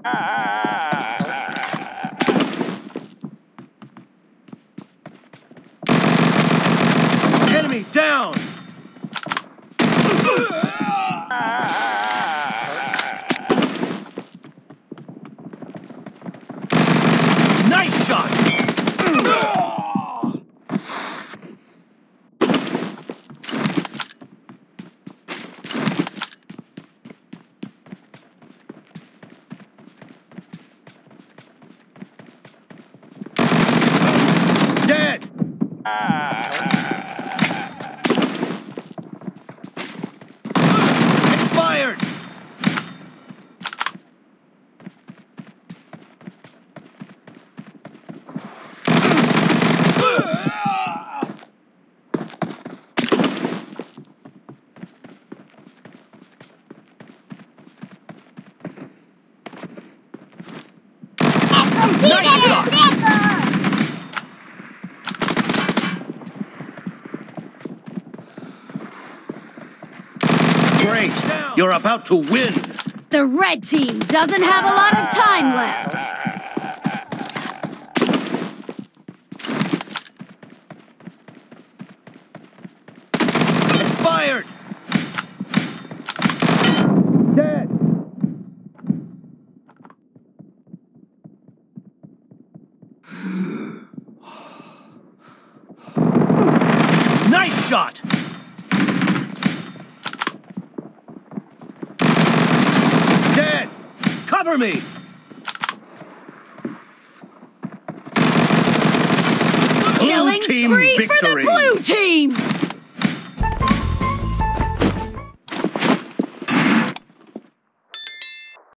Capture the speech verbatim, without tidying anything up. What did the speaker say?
Enemy down! Nice shot! Dead! Expired! Nice shot! Great! You're about to win! The red team doesn't have a lot of time left. Expired! Dead! Nice shot! Dead! Cover me! Killing team spree victory. for the blue team!